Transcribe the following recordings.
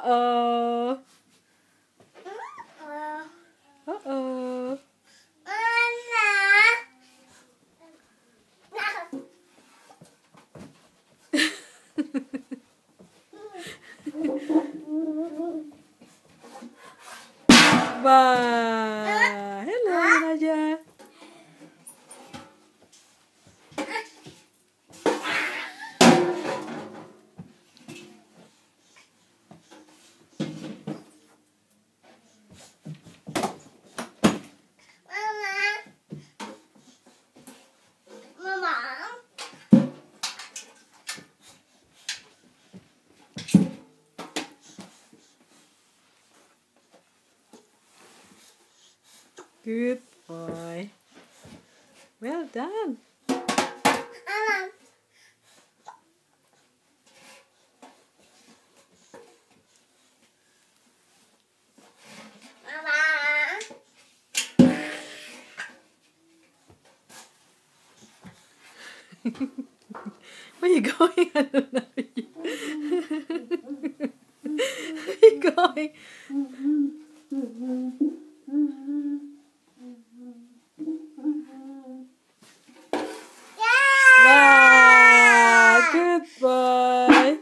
Uh-oh. Uh-oh. Bye. Hello, Naja. Good boy. Well done. Where are you going? I don't know. Where are you going? Wow, good boy.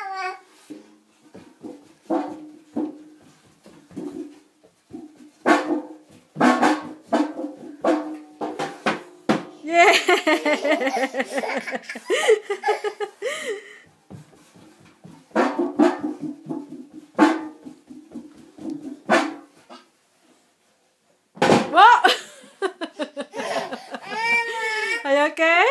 Yeah. What? Are you okay?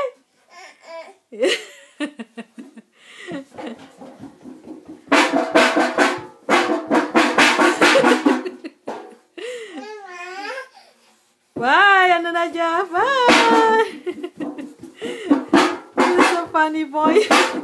Bye, Naja. Bye. You're so funny boy.